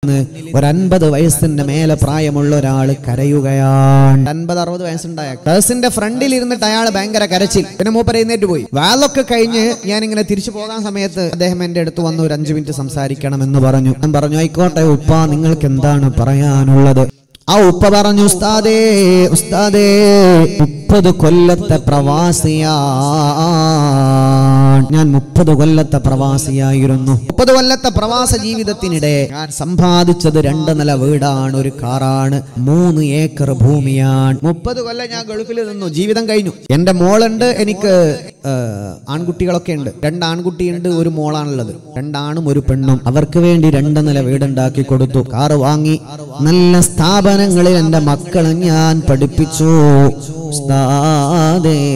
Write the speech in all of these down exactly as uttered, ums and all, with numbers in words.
ഒരു അൻപത് വയസ്സിന്റെ മേലെ പ്രായമുള്ള ഒരാൾ കരയുകയാണ്. അൻപത് അറുപത് വയസ്സുണ്ടായ ബസിന്റെ ഫ്രണ്ടിൽ ഇരുന്നിട്ട് അയാൾ ഭയങ്കര കരച്ചിൽ. പിന്നെ മൂപ്പർ എഴുന്നേറ്റ് പോയി. വാലൊക്കെ കഴിഞ്ഞ് ഞാൻ ഇങ്ങനെ തിരിച്ചു പോകാൻ സമയത്ത് അദ്ദേഹം എന്റെ അടുത്ത് വന്ന് ഒരു അഞ്ചു മിനിറ്റ് സംസാരിക്കണം എന്ന് പറഞ്ഞു. ഞാൻ പറഞ്ഞു ആയിക്കോട്ടെ ഉപ്പ, നിങ്ങൾക്ക് എന്താണ് പറയാനുള്ളത്? ആ ഉപ്പ പറഞ്ഞു, ഉസ്താദേ ഉസ്താദേ മുപ്പത് കൊല്ലത്തെ പ്രവാസിയാ ഞാൻ മുപ്പത് കൊല്ലത്തെ പ്രവാസിയായിരുന്നു. മുപ്പത് കൊല്ലത്തെ പ്രവാസ ജീവിതത്തിനിടെ ഞാൻ സമ്പാദിച്ചത് രണ്ട് നില വീടാണ്, ഒരു കാറാണ്, മൂന്ന് ഏക്കർ ഭൂമിയാണ്. മുപ്പത് കൊല്ലം ഞാൻ ഗൾഫിൽ നിന്നു, ജീവിതം കഴിഞ്ഞു. എന്റെ മോളുണ്ട്, എനിക്ക് ആൺകുട്ടികളൊക്കെ ഉണ്ട്. രണ്ട് ആൺകുട്ടിയുണ്ട്, ഒരു മോളാണുള്ളത്. രണ്ടാണും ഒരു പെണ്ണും. അവർക്ക് വേണ്ടി രണ്ട് നില വീടുണ്ടാക്കി കൊടുത്തു, കാറ് വാങ്ങി, നല്ല സ്ഥാപനങ്ങളിൽ എന്റെ മക്കളെ ഞാൻ പഠിപ്പിച്ചു. ഉസ്താദേ,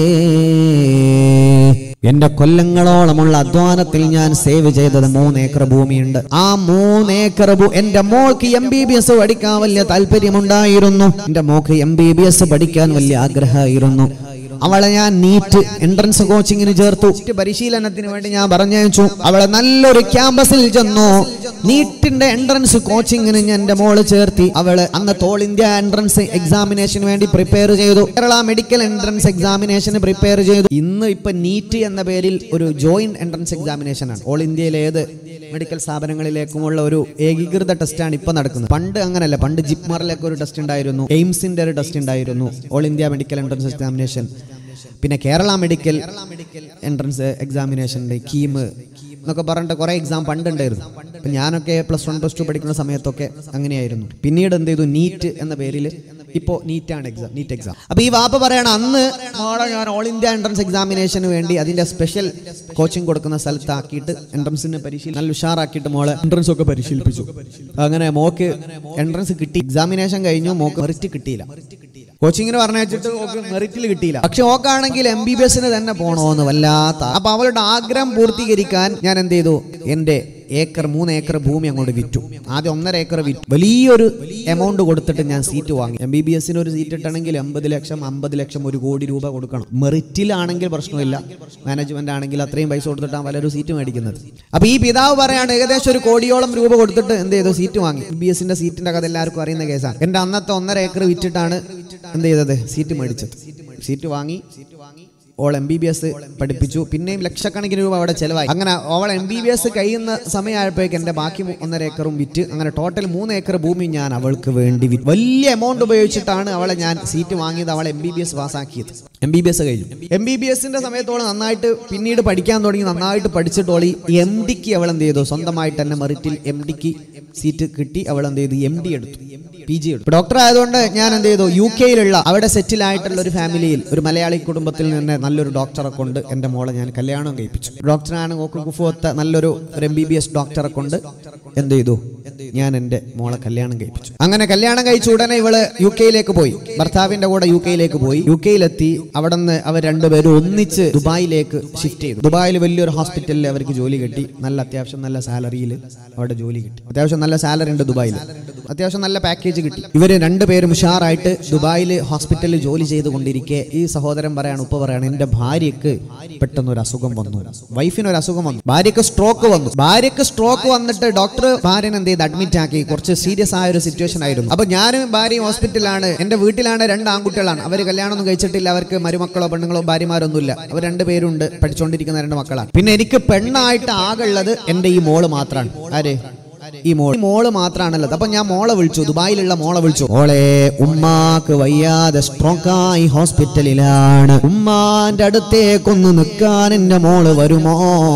എന്റെ കൊല്ലങ്ങളോളമുള്ള അധ്വാനത്തിൽ ഞാൻ സേവ് ചെയ്തത് മൂന്നേക്കർ ഭൂമിയുണ്ട്. ആ മൂന്നേക്കർ ഭൂ എന്റെ മോൾക്ക് എം ബി ബി എസ് പഠിക്കാൻ വലിയ താല്പര്യമുണ്ടായിരുന്നു. എന്റെ മോൾക്ക് എം ബി ബി എസ് പഠിക്കാൻ വലിയ ആഗ്രഹമായിരുന്നു. അവളെ ഞാൻ നീറ്റ് എൻട്രൻസ് കോച്ചിങ്ങിന് ചേർത്തു. പരിശീലനത്തിന് വേണ്ടി ഞാൻ പറഞ്ഞയച്ചു. അവളെ നല്ലൊരു ക്യാമ്പസിൽ ചെന്നു. നീറ്റിന്റെ എൻട്രൻസ് കോച്ചിങ്ങിന് ഞാൻ എന്റെ മോള് ചേർത്തി. അവള് അന്ന് ഓൾ ഇന്ത്യ എൻട്രൻസ് എക്സാമിനേഷന് വേണ്ടി പ്രിപ്പയർ ചെയ്തു. കേരള മെഡിക്കൽ എൻട്രൻസ് എക്സാമിനേഷന് പ്രിപ്പയർ ചെയ്തു. ഇന്ന് ഇപ്പൊ നീറ്റ് എന്ന പേരിൽ ഒരു ജോയിന്റ് എൻട്രൻസ് എക്സാമിനേഷൻ ആണ്. ഓൾ ഇന്ത്യയിലെ ഏത് മെഡിക്കൽ സ്ഥാപനങ്ങളിലേക്കുമുള്ള ഒരു ഏകീകൃത ടെസ്റ്റാണ് ഇപ്പൊ നടക്കുന്നത്. പണ്ട് അങ്ങനല്ല. പണ്ട് ജിപ്മറിലേക്ക് ഒരു ടെസ്റ്റ് ഉണ്ടായിരുന്നു, എയിംസിന്റെ ഒരു ടെസ്റ്റ് ഉണ്ടായിരുന്നു, all India medical entrance examination. പിന്നെ കേരള മെഡിക്കൽ എൻട്രൻസ് എക്സാമിനേഷൻ്റെ കീം എന്നൊക്കെ പറഞ്ഞിട്ട് കുറെ എക്സാം പണ്ടുണ്ടായിരുന്നു. അപ്പം ഞാനൊക്കെ പ്ലസ് വൺ പ്ലസ് ടു പഠിക്കുന്ന സമയത്തൊക്കെ അങ്ങനെയായിരുന്നു. പിന്നീട് എന്ത് ചെയ്തു, നീറ്റ് എന്ന പേരിൽ ഇപ്പോൾ നീറ്റാണ് എക്സാം, നീറ്റ് എക്സാം. അപ്പോൾ ഈ വാപ്പ പറയണം, അന്ന് മോളെ ഞാൻ ഓൾ ഇന്ത്യ എൻട്രൻസ് എക്സാമിനേഷന് വേണ്ടി അതിൻ്റെ സ്പെഷ്യൽ കോച്ചിങ് കൊടുക്കുന്ന സ്ഥലത്താക്കിയിട്ട് എൻട്രൻസിന് പരിശീലനം നല്ല ഉഷാറാക്കിയിട്ട് മോളെ എൻട്രൻസ് ഒക്കെ പരിശീലിപ്പിച്ചു. അങ്ങനെ മോക്ക് എൻട്രൻസ് കിട്ടി. എക്സാമിനേഷൻ കഴിഞ്ഞു, മോക്ക് മെറിറ്റ് കിട്ടിയില്ല. കോച്ചിങ്ങിന് പറഞ്ഞിട്ട് ഓക്ക് മെറിറ്റിൽ കിട്ടിയില്ല. പക്ഷെ ഓക്കാണെങ്കിൽ എം ബി ബി എസിന് തന്നെ പോണോന്ന് വല്ലാത്ത. അപ്പൊ അവളുടെ ആഗ്രഹം പൂർത്തീകരിക്കാൻ ഞാൻ എന്ത് ചെയ്തു, എന്റെ ഏക്കർ മൂന്ന് ഏക്കർ ഭൂമി അങ്ങോട്ട് വിറ്റു. ആദ്യം ഒന്നര ഏക്കർ വിറ്റു. വലിയൊരു എമൗണ്ട് കൊടുത്തിട്ട് ഞാൻ സീറ്റ് വാങ്ങി. എം ബി ബി എസിന് ഒരു സീറ്റ് ഇട്ടണമെങ്കിൽ എൺപത് ലക്ഷം അമ്പത് ലക്ഷം ഒരു കോടി രൂപ കൊടുക്കണം. മെറിറ്റിലാണെങ്കിൽ പ്രശ്നമില്ല, മാനേജ്മെന്റ് ആണെങ്കിൽ അത്രയും പൈസ കൊടുത്തിട്ടാണ് പലരും സീറ്റ് മേടിക്കുന്നത്. അപ്പൊ ഈ പിതാവ് പറയാണ്, ഏകദേശം ഒരു കോടിയോളം രൂപ കൊടുത്തിട്ട് എന്ത് ചെയ്തു, സീറ്റ് വാങ്ങി. എം ബി ബി എസിന്റെ സീറ്റിന്റെ കഥ എല്ലാവർക്കും അറിയുന്ന കേസാണ്. എന്റെ അന്നത്തെ ഒന്നര ഏക്കർ വിറ്റിട്ടാണ് എന്ത് ചെയ്തത്, സീറ്റ് മേടിച്ചത്. സീറ്റ് വാങ്ങി ഓൾ എം ബി ബി എസ് പഠിപ്പിച്ചു. പിന്നെയും ലക്ഷക്കണക്കിന് രൂപ അവിടെ ചെലവായി. അങ്ങനെ അവൾ എം ബി ബി എസ് കഴിയുന്ന സമയമായപ്പോഴേക്ക് എൻ്റെ ബാക്കി ഒന്നര ഏക്കറും വിറ്റ്, അങ്ങനെ ടോട്ടൽ മൂന്ന് ഏക്കർ ഭൂമി ഞാൻ അവൾക്ക് വേണ്ടി വിറ്റ്. വലിയ എമൗണ്ട് ഉപയോഗിച്ചിട്ടാണ് അവളെ ഞാൻ സീറ്റ് വാങ്ങിയത്, അവളെ എം ബി ബി എസ് പാസ്സാക്കിയത്. എം ബി ബി എസ് കഴിഞ്ഞു. എം ബി ബി എസിന്റെ സമയത്തോളം നന്നായിട്ട് പിന്നീട് പഠിക്കാൻ തുടങ്ങി. നന്നായിട്ട് പഠിച്ചിട്ടോളി എം ഡിക്ക് അവൾ എന്ത് ചെയ്തു, സ്വന്തമായിട്ട് തന്നെ മെറിറ്റിൽ എം ഡിക്ക് സീറ്റ് കിട്ടി. അവൾ എന്ത് ചെയ്തു, എം ഡി എടുത്തു, പി ജി എടുത്തു. ഡോക്ടർ ആയതുകൊണ്ട് ഞാൻ എന്ത് ചെയ്തു, യു കെയിലുള്ള അവിടെ സെറ്റിൽ ആയിട്ടുള്ള ഒരു ഫാമിലിയിൽ ഒരു മലയാളി കുടുംബത്തിൽ നിന്ന് നല്ലൊരു ഡോക്ടറെ കൊണ്ട് എൻ്റെ മോളെ ഞാൻ കല്യാണം കഴിപ്പിച്ചു. ഡോക്ടറാണ് കുഫുവത്ത, നല്ലൊരു എം ബി ബി എസ് ഡോക്ടറെ കൊണ്ട് എന്ത് ചെയ്തു, ഞാൻ എൻ്റെ മോളെ കല്യാണം കഴിപ്പിച്ചു. അങ്ങനെ കല്യാണം കഴിച്ച ഉടനെ ഇവള് യു കെയിലേക്ക് പോയി. ഭർത്താവിന്റെ കൂടെ യു കെയിലേക്ക് പോയി. യു കെയിലെത്തി. അവിടെ നിന്ന് അവർ രണ്ടുപേരും ഒന്നിച്ച് ദുബായിലേക്ക് ഷിഫ്റ്റ് ചെയ്തു. ദുബായിൽ വലിയൊരു ഹോസ്പിറ്റലിൽ അവർക്ക് ജോലി കിട്ടി. നല്ല അത്യാവശ്യം നല്ല സാലറിയിൽ അവിടെ ജോലി കിട്ടി. അത്യാവശ്യം നല്ല സാലറി ഉണ്ട് ദുബായിൽ, അത്യാവശ്യം നല്ല പാക്കേജ് കിട്ടി. ഇവര് രണ്ടുപേരും ഉഷാറായിട്ട് ദുബായിൽ ഹോസ്പിറ്റലിൽ ജോലി ചെയ്തുകൊണ്ടിരിക്കെ ഈ സഹോദരൻ പറയാണ്, ഉപ്പ പറയാണ്, എന്റെ ഭാര്യക്ക് പെട്ടെന്ന് ഒരു അസുഖം വന്നു, വൈഫിന് ഒരു അസുഖം വന്നു, ഭാര്യക്ക് സ്ട്രോക്ക് വന്നു. ഭാര്യക്ക് സ്ട്രോക്ക് വന്നിട്ട് ഡോക്ടർ ഭാര്യനെ എന്ത് ചെയ്ത് അഡ്മിറ്റ് ആക്കി. കുറച്ച് സീരിയസ് ആയ ഒരു സിറ്റുവേഷൻ ആയിരുന്നു. അപ്പൊ ഞാനും ഭാര്യയും ഹോസ്പിറ്റലിലാണ്. എന്റെ വീട്ടിലാണ് രണ്ട് ആൺകുട്ടികളാണ്. അവർ കല്യാണം ഒന്നും കഴിച്ചിട്ടില്ല. അവർക്ക് മരുമക്കളോ പെണ്ണുങ്ങളോ ഭാര്യമാരൊന്നുമില്ല. അവർ രണ്ടുപേരുണ്ട്, പഠിച്ചുകൊണ്ടിരിക്കുന്ന രണ്ട് മക്കളാണ്. പിന്നെ എനിക്ക് പെണ്ണായിട്ട് ആകെ ഉള്ളത് എന്റെ ഈ മോള് മാത്രമാണ്. ആര്? ഈ മോള് മോള് മാത്രമാണുള്ളത്. അപ്പൊ ഞാൻ മോളെ വിളിച്ചു, ദുബായിലുള്ള മോളെ വിളിച്ചു. മോളെ, ഉമ്മാക്ക് വയ്യാതെ സ്ട്രോക്കായി ഹോസ്പിറ്റലിലാണ്. ഉമ്മാന്റെ അടുത്തേക്കൊന്ന് നിൽക്കാൻ എന്റെ മോള് വരുമോ?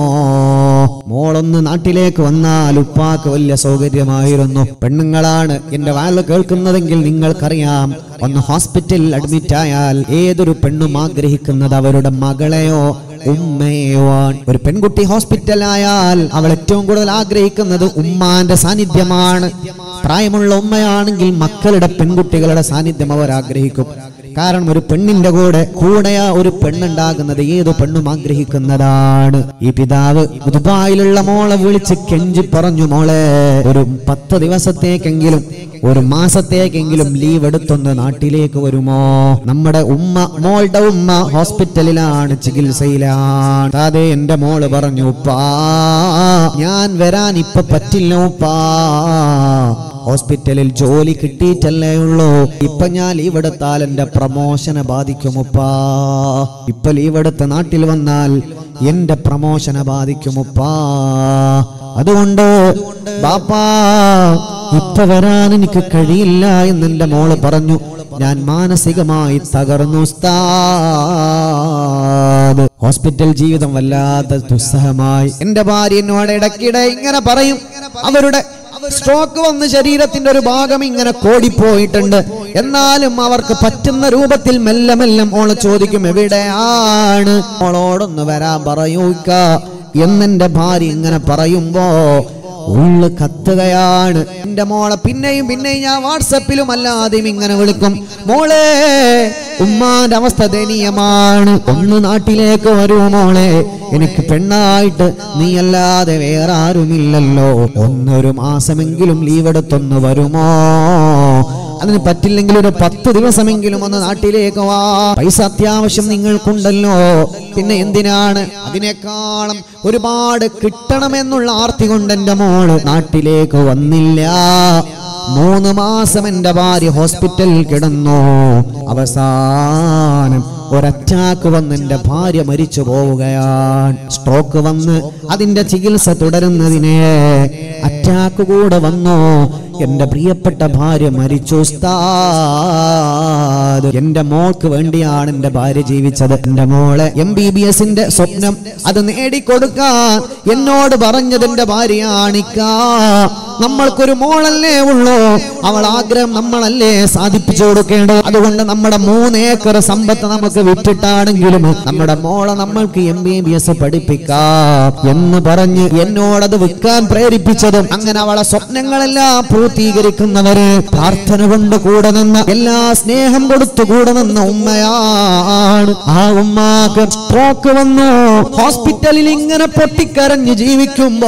മോളൊന്ന് നാട്ടിലേക്ക് വന്നാൽ ഉപ്പാക്ക് വലിയ സൗകര്യമായിരുന്നു. പെണ്ണുങ്ങളാണ് എന്റെ വാല് കേൾക്കുന്നതെങ്കിൽ നിങ്ങൾക്കറിയാം, ഒന്ന് ഹോസ്പിറ്റലിൽ അഡ്മിറ്റ് ആയാൽ ഏതൊരു പെണ്ണും ആഗ്രഹിക്കുന്നത് അവരുടെ മകളെയോ ഉമ്മയോ. ഒരു പെൺകുട്ടി ഹോസ്പിറ്റലായാൽ അവൾ ഏറ്റവും കൂടുതൽ ആഗ്രഹിക്കുന്നത് ഉമ്മാന്റെ സാന്നിധ്യമാണ്. പ്രായമുള്ള ഉമ്മയാണെങ്കിൽ മക്കളുടെ പെൺകുട്ടികളുടെ സാന്നിധ്യം അവർ ആഗ്രഹിക്കും. കാരണം ഒരു പെണ്ണിന്റെ കൂടെ കൂടെയാ ഒരു പെണ്ണുണ്ടാകുന്നത് ഏത് പെണ്ണും ആഗ്രഹിക്കുന്നതാണ്. ഈ പിതാവ് ദുബായിലുള്ള മോളെ വിളിച്ച് കെഞ്ചി പറഞ്ഞു, മോളെ ഒരു പത്ത് ദിവസത്തേക്കെങ്കിലും ഒരു മാസത്തേക്കെങ്കിലും ലീവ് എടുത്തൊന്ന് നാട്ടിലേക്ക് വരുമോ? നമ്മുടെ ഉമ്മ, മോളുടെ ഉമ്മ ഹോസ്പിറ്റലിലാണ്, ചികിത്സയിലാണ്. അതെ, എന്റെ മോള് പറഞ്ഞു, ഉപ്പാ ഞാൻ വരാൻ ഇപ്പൊ പറ്റില്ല ഉപ്പാ, ഹോസ്പിറ്റലിൽ ജോലി കിട്ടിയിട്ടല്ലേ ഉള്ളൂ. ഇപ്പൊ ഞാൻ ലീവ് എടുത്താൽ എന്റെ പ്രമോഷനെ ബാധിക്കുമുപ്പാ. ഇപ്പൊ ലീവ് എടുത്ത് നാട്ടിൽ വന്നാൽ എന്റെ പ്രമോഷനെ ബാധിക്കുമുപ്പാ. അതുകൊണ്ട് ബാപ്പാ ഇപ്പൊ വരാൻ എനിക്ക് കഴിയില്ല എന്ന് എന്റെ മോള് പറഞ്ഞു. ഞാൻ മാനസികമായി തകർന്നു ഉസ്താദ്. ഹോസ്പിറ്റൽ ജീവിതം വല്ലാത്ത ദുസ്സഹമായി. എന്റെ ഭാര്യ എന്നോട് ഇടയ്ക്കിടെ ഇങ്ങനെ പറയും, അവരുടെ സ്ട്രോക്ക് വന്ന് ശരീരത്തിന്റെ ഒരു ഭാഗം ഇങ്ങനെ കോടിപ്പോയിട്ടുണ്ട്. എന്നാലും അവർക്ക് പറ്റുന്ന രൂപത്തിൽ മെല്ലെ മെല്ലെ മോള് ചോദിക്കും, എവിടെയാണ്, മോളോടൊന്ന് വരാൻ പറയൂക്ക എന്നെന്റെ ഭാര്യ ഇങ്ങനെ പറയുമ്പോ ഉള്ളു കത്തുകയാണ്. എന്റെ മോളെ പിന്നെയും പിന്നെയും ഞാൻ വാട്സപ്പിലും അല്ലാതെയും ഇങ്ങനെ വിളിക്കും, മോളെ ഉമ്മാന്റെ അവസ്ഥ ദയനീയമാണ്, ഒന്ന് നാട്ടിലേക്ക് വരൂ മോളെ, എനിക്ക് പെണ്ണായിട്ട് നീ അല്ലാതെ വേറെ ആരുമില്ലല്ലോ, ഒന്നൊരു മാസമെങ്കിലും ലീവ് എടുത്തൊന്ന് വരുമോ, അതിന് പറ്റില്ലെങ്കിൽ ഒരു പത്ത് ദിവസമെങ്കിലും ഒന്ന് നാട്ടിലേക്ക് വാ, പൈസ അത്യാവശ്യം നിങ്ങൾക്കുണ്ടല്ലോ, പിന്നെ എന്തിനാണ്, അതിനേക്കാളും ഒരുപാട് കിട്ടണമെന്നുള്ള ആർത്തി കൊണ്ട് എന്റെ മോള് നാട്ടിലേക്ക് വന്നില്ല. മൂന്ന് മാസം എന്റെ ഭാര്യ ഹോസ്പിറ്റലിൽ കിടന്നു. അവസാനം ഒരറ്റാക്ക് വന്ന് എന്റെ ഭാര്യ മരിച്ചു പോവുകയാണ്. സ്ട്രോക്ക് വന്ന് അതിന്റെ ചികിത്സ തുടരുന്നതിനെ അറ്റാക്ക് കൂടെ വന്നു. എന്റെ പ്രിയപ്പെട്ട ഭാര്യ മരിച്ചു ഉസ്താദ്. എന്റെ മോൾക്ക് വേണ്ടിയാണ് എന്റെ ഭാര്യ ജീവിച്ചത്. എന്റെ മോളെ എം ബി ബി എസിന്റെ സ്വപ്നം അത് നേടിക്കൊടുക്കാൻ എന്നോട് പറഞ്ഞത് എന്റെ ഭാര്യയാണിക്കാ. നമ്മൾക്കൊരു മോളല്ലേ ഉള്ളൂ, അവൾ ആഗ്രഹം നമ്മളല്ലേ സാധിപ്പിച്ചു കൊടുക്കേണ്ടത്. അതുകൊണ്ട് നമ്മുടെ മൂന്നേക്കർ സമ്പത്ത് നമുക്ക് വിറ്റിട്ടാണെങ്കിലും നമ്മുടെ മോളെ നമ്മൾക്ക് എം ബി ബി എസ് പഠിപ്പിക്കാം എന്ന് പറഞ്ഞ് എന്നോടത് വിൽക്കാൻ പ്രേരിപ്പിച്ചതും, അങ്ങനെ അവളെ സ്വപ്നങ്ങളെല്ലാം പൂർത്തീകരിക്കുന്നവര്, പ്രാർത്ഥന കൊണ്ട് കൂടെ നിന്ന് എല്ലാ സ്നേഹം കൊടുത്തു കൂടെ നിന്ന ഉമ്മയാണ്. ആ ഉമ്മാക്ക് സ്ട്രോക്ക് വന്നു. ഹോസ്പിറ്റലിൽ ഇങ്ങനെ പൊട്ടിക്കരഞ്ഞ് ജീവിക്കുമ്പോ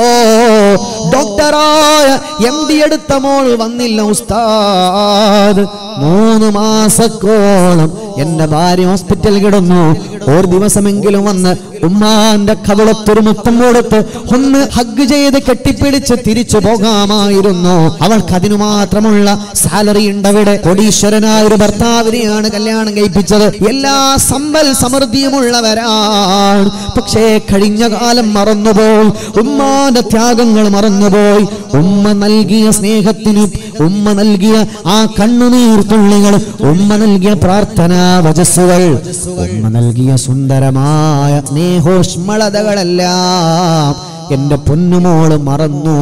ഡോക്ടറായ എം ഡി എടുത്ത മോൾ വന്നില്ല ഉസ്താദ്. മൂന്ന് മാസക്കോളം എന്റെ ഭാര്യ ഹോസ്പിറ്റലിൽ കിടന്നു. ഒരു ദിവസമെങ്കിലും വന്ന് ഉമ്മാന്റെ കവിളത്തൊരു മുത്തം കൊടുത്ത് ഒന്ന് ഹഗ് ചെയ്ത് കെട്ടിപ്പിടിച്ച് തിരിച്ചു പോകാമായിരുന്നു. അവൾക്ക് അതിനു മാത്രമുള്ള സാലറി ഉണ്ടവിടെ. കോടീശ്വരനായ ഒരു ഭർത്താവിനെയാണ് കല്യാണം കഴിപ്പിച്ചത്. എല്ലാ സമ്പൽ സമൃദ്ധിയുമുള്ളവരാണ്. പക്ഷേ കഴിഞ്ഞ കാലം മറന്നുപോയി, ഉമ്മാന്റെ ത്യാഗങ്ങൾ മറന്നുപോയി. ഉമ്മ നൽകിയ സ്നേഹത്തിനും ഉമ്മ നൽകിയ ആ കണ്ണുനീർ തുള്ളികൾ, ഉമ്മ നൽകിയ പ്രാർത്ഥനാ വചസ്സുകൾ, ഉമ്മ നൽകിയ സുന്ദരമായ സ്നേഹോഷ്മളതകളെല്ലാം എന്റെ പൊന്നുമോള് മറന്നു.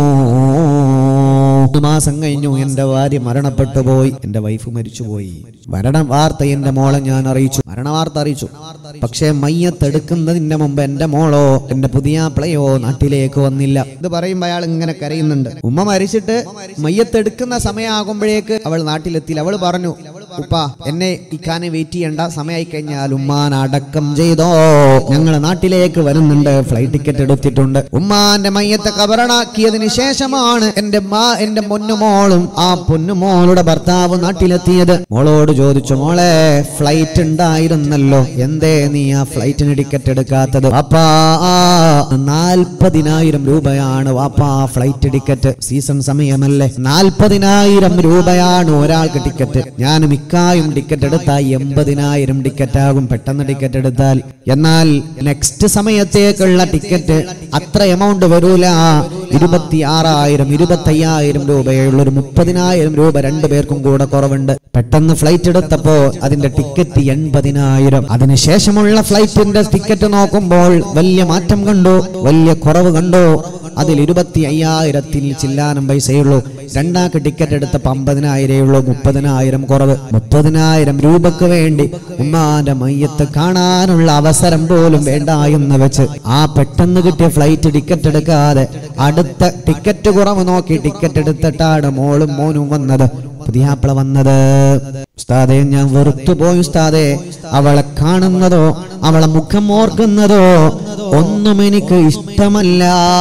മാസം കഴിഞ്ഞു എന്റെ ഭാര്യ മരണപ്പെട്ടു പോയി. എന്റെ വൈഫ് മരിച്ചുപോയി. മരണ വാർത്ത എന്റെ മോളെ ഞാൻ അറിയിച്ചു, മരണ വാർത്ത അറിയിച്ചു. പക്ഷേ മയ്യത്തെടുക്കുന്നതിന്റെ മുമ്പ് എന്റെ മോളോ എന്റെ പുതിയ പ്ലയോ നാട്ടിലേക്ക് വന്നില്ല. ഇത് പറയുമ്പോ അയാൾ ഇങ്ങനെ കരയുന്നുണ്ട്. ഉമ്മ മരിച്ചിട്ട് മയ്യത്തെടുക്കുന്ന സമയമാകുമ്പോഴേക്ക് അവൾ നാട്ടിലെത്തിയില്ല. അവൾ പറഞ്ഞു, ഉപ്പ എന്നെ ഇക്കാനെ വെയിറ്റ് ചെയ്യണ്ട, സമയമായി കഴിഞ്ഞാൽ ഉമ്മാൻ അടക്കം ചെയ്തോ, ഞങ്ങൾ നാട്ടിലേക്ക് വരുന്നുണ്ട്, ഫ്ലൈറ്റ് ടിക്കറ്റ് എടുത്തിട്ടുണ്ട്. ഉമ്മാന്റെ മയ്യത്തെ കബറടാക്കിയതിന് ശേഷമാണ് എന്റെ മാ എന്റെ പൊന്നുമോളും ആ പൊന്നുമോളുടെ ഭർത്താവ് നാട്ടിലെത്തിയത്. മോളോട് ചോദിച്ചു, മോളെ ഫ്ലൈറ്റ് ഉണ്ടായിരുന്നല്ലോ, എന്തേ നീ ആ ഫ്ലൈറ്റിന് ടിക്കറ്റ് എടുക്കാത്തത്? വാപ്പാ നാൽപ്പതിനായിരം രൂപയാണ് വാപ്പാ ഫ്ലൈറ്റ് ടിക്കറ്റ്, സീസൺ സമയമല്ലേ, നാൽപ്പതിനായിരം രൂപയാണ് ഒരാൾക്ക് ടിക്കറ്റ്. ഞാൻ മിക്കായും ടിക്കറ്റ് എടുത്താൽ എൺപതിനായിരം ടിക്കറ്റ് ആകും പെട്ടെന്ന് ടിക്കറ്റ് എടുത്താൽ. എന്നാൽ നെക്സ്റ്റ് സമയത്തേക്കുള്ള ടിക്കറ്റ് അത്ര എമൗണ്ട് വരൂല, ഇരുപത്തി ആറായിരം ഇരുപത്തി അയ്യായിരം രൂപയുള്ള ഒരു മുപ്പതിനായിരം രൂപ രണ്ടു പേർക്കും കൂടെ കുറവുണ്ട്. പെട്ടെന്ന് ഫ്ലൈറ്റ് എടുത്തപ്പോ അതിന്റെ ടിക്കറ്റ് എൺപതിനായിരം. അതിനുശേഷമുള്ള ഫ്ലൈറ്റിന്റെ ടിക്കറ്റ് നോക്കുമ്പോൾ വലിയ മാറ്റം കണ്ടു, വലിയ കുറവ് കണ്ടു. അതിൽ ഇരുപത്തി അയ്യായിരത്തിൽ ചില്ലാനം പൈസയുള്ളൂ. രണ്ടാക്ക് ടിക്കറ്റ് എടുത്തപ്പോ അമ്പതിനായിരേ ഉള്ളൂ, മുപ്പതിനായിരം കുറവ്. മുപ്പതിനായിരം രൂപക്ക് വേണ്ടി ഉമ്മാന്റെ മയ്യത്ത് കാണാനുള്ള അവസരം പോലും വേണ്ട എന്ന് വെച്ച് ആ പെട്ടെന്ന് കിട്ടിയ ഫ്ലൈറ്റ് ടിക്കറ്റ് എടുക്കാതെ അടുത്ത ടിക്കറ്റ് കുറവ് നോക്കി ടിക്കറ്റ് എടുത്തിട്ടാണ് മോളും മോനും വന്നത്, പുതിയാപ്പിള വന്നത്. ഉസ്താദേ ഞാൻ വെറുത്തുപോയി ഉസ്താദേ, അവളെ കാണുന്നതോ അവളെ മുഖം ഓർക്കുന്നതോ ഒന്നും എനിക്ക് ഇഷ്ടമല്ല.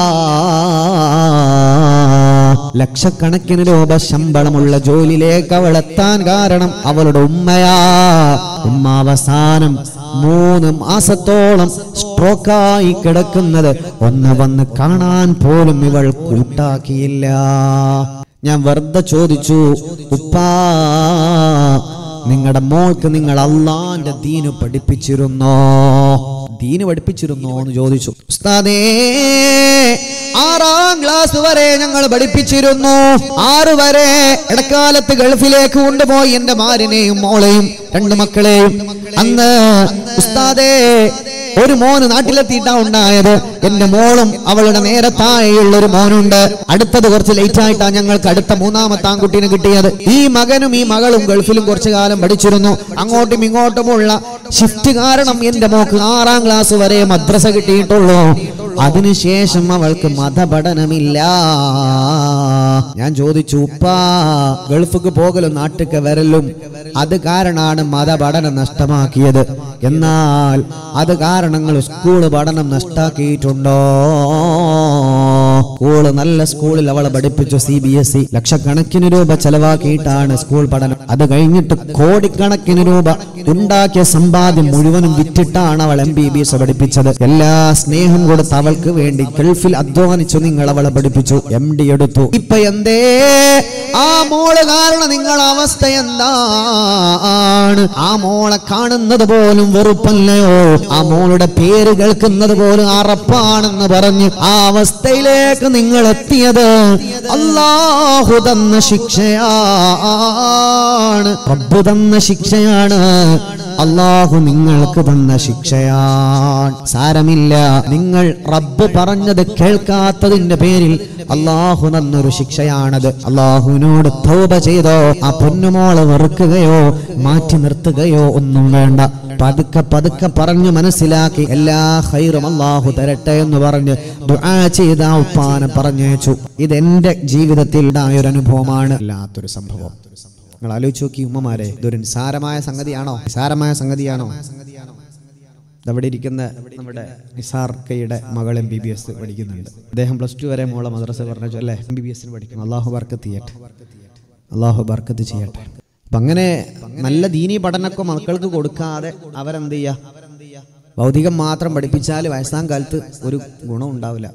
ലക്ഷക്കണക്കിന് രൂപ ശമ്പളമുള്ള ജോലിയിലേക്ക് അവൾ എത്താൻ കാരണം അവളുടെ ഉമ്മയാ. ഉമ്മ അവസാനം മൂന്ന് മാസത്തോളം സ്ട്രോക്കായി കിടക്കുന്നത് ഒന്ന് വന്ന് കാണാൻ പോലും ഇവൾ കൂട്ടാക്കിയില്ല. ഞാൻ വെറുതെ ചോദിച്ചു, ഉപ്പാ നിങ്ങളുടെ മോൾക്ക് നിങ്ങൾ അള്ളാന്റെ ദീന് പഠിപ്പിച്ചിരുന്നോ? ദീന് പഠിപ്പിച്ചിരുന്നോ എന്ന് ചോദിച്ചു. ഉസ്താദേ, ആറാം ക്ലാസ് വരെ ഞങ്ങൾ പഠിപ്പിച്ചിരുന്നു. ആറ് വരെ ഇടക്കാലത്ത് ഗൾഫിലേക്ക് കൊണ്ടുപോയി എന്റെ ഭാര്യനെയും മോളെയും രണ്ടു മക്കളെയും. അന്ന് ഉസ്താദേ ഒരു മോന് നാട്ടിലെത്തിയിട്ടാ ഉണ്ടായത്. എന്റെ മോളും അവളുടെ നേരെ താഴെയുള്ള ഒരു മോനുണ്ട്. അടുത്തത് കുറച്ച് ലേറ്റ് ആയിട്ടാ ഞങ്ങൾക്ക് അടുത്ത മൂന്നാമത്തെ ആൺകുട്ടീനെ കിട്ടിയത്. ഈ മകനും ഈ മകളും ഗൾഫിലും കുറച്ചു കാലം പഠിച്ചിരുന്നു. അങ്ങോട്ടും ഇങ്ങോട്ടുമുള്ള ഷിഫ്റ്റ് കാരണം എന്റെ മോക്ക് ആറാം ക്ലാസ് വരെ മദ്രസ കിട്ടിയിട്ടുള്ളൂ. അതിനുശേഷം അവൾക്ക് മതപഠനമില്ല. ഞാൻ ചോദിച്ചു, ഉപ്പാ ഗൾഫിക്ക് പോകലും നാട്ടിക്ക് വരലും അത് കാരണമാണ് മതപഠനം നഷ്ടമാക്കിയത്. എന്നാൽ അത് കാരണങ്ങൾ സ്കൂള് പഠനം നഷ്ടാക്കിയിട്ടുണ്ടോ? സ്കൂള് നല്ല സ്കൂളിൽ അവളെ പഠിപ്പിച്ചു. സി ബി എസ് ഇ ലക്ഷക്കണക്കിന് രൂപ ചെലവാക്കിയിട്ടാണ് സ്കൂൾ പഠനം. അത് കഴിഞ്ഞിട്ട് കോടിക്കണക്കിന് രൂപ ഉണ്ടാക്കിയ സമ്പാദ്യം മുഴുവനും വിറ്റിട്ടാണ് അവൾ എം ബി ബി എസ് പഠിപ്പിച്ചത്. എല്ലാ സ്നേഹം കൊടുത്ത് അവൾക്ക് വേണ്ടി ഗൾഫിൽ അധ്വാനിച്ചു നിങ്ങൾ അവളെ പഠിപ്പിച്ചു, എം ഡി എടുത്തു. ഇപ്പൊ എന്തേ ആ മോള് കാരണം നിങ്ങളുടെ അവസ്ഥ എന്താണ്? ആ മോളെ കാണുന്നത് പോലും വെറുപ്പല്ലയോ? ആ മോളുടെ പേര് കേൾക്കുന്നത് പോലും അറപ്പാണെന്ന് പറഞ്ഞ് ആ അവസ്ഥയിലേക്ക് നിങ്ങൾ എത്തിയത് അല്ലാഹു തന്ന ശിക്ഷയാണ്, റബ്ബ് തന്ന ശിക്ഷയാണ്, അല്ലാഹു നിങ്ങൾക്ക് തന്ന ശിക്ഷയാണ്. സാരമില്ല, നിങ്ങൾ റബ്ബ് പറഞ്ഞത് കേൾക്കാത്തതിന്റെ പേരിൽ അല്ലാഹു തന്നൊരു ശിക്ഷയാണത്. അല്ലാഹുവിനോട് തൗബ ചെയ്തോ. ആ പൊന്നുമോളെ വെറുക്കുകയോ മാറ്റി നിർത്തുകയോ ഒന്നും വേണ്ട. പതുക്കെ പതുക്കെ പറഞ്ഞു മനസ്സിലാക്കി എല്ലാ ഖൈറും അല്ലാഹു തരട്ടെ എന്ന് പറഞ്ഞ് ദുആ ചെയ്ത ഉപ്പാനെ പറഞ്ഞേച്ചു. ഇതെന്റെ ജീവിതത്തിൽ ഉണ്ടായ ഒരു അനുഭവമാണ്. അല്ലാത്തൊരു സംഭവം. നിങ്ങൾ ആലോചിച്ച് നോക്കി ഉമ്മമാരെ, ഇതൊരു നിസാരമായ സംഗതിയാണോ? നിസാരമായ സംഗതിയാണോ? അവിടെ ഇരിക്കുന്ന നമ്മുടെ നിസാർ കയുടെ മകൾ എം ബി ബി എസ് പഠിക്കുന്നുണ്ട്. അദ്ദേഹം പ്ലസ് ടു വരെ മോളെ മദ്രസ പറഞ്ഞു അല്ലേ, എം ബി ബി എസിന് പഠിക്കണം. അള്ളാഹു ബർക്കത്ത് ചെയ്യട്ടെ, അള്ളാഹു ബർക്കത്ത് ചെയ്യട്ടെ. അപ്പൊ അങ്ങനെ നല്ല ദീനീ പഠനമൊക്കെ മക്കൾക്ക് കൊടുക്കാതെ അവരെന്ത് ചെയ്യുക? ഭൗതികം മാത്രം പഠിപ്പിച്ചാൽ വയസ്സാം കാലത്ത് ഒരു ഗുണം ഉണ്ടാവില്ല.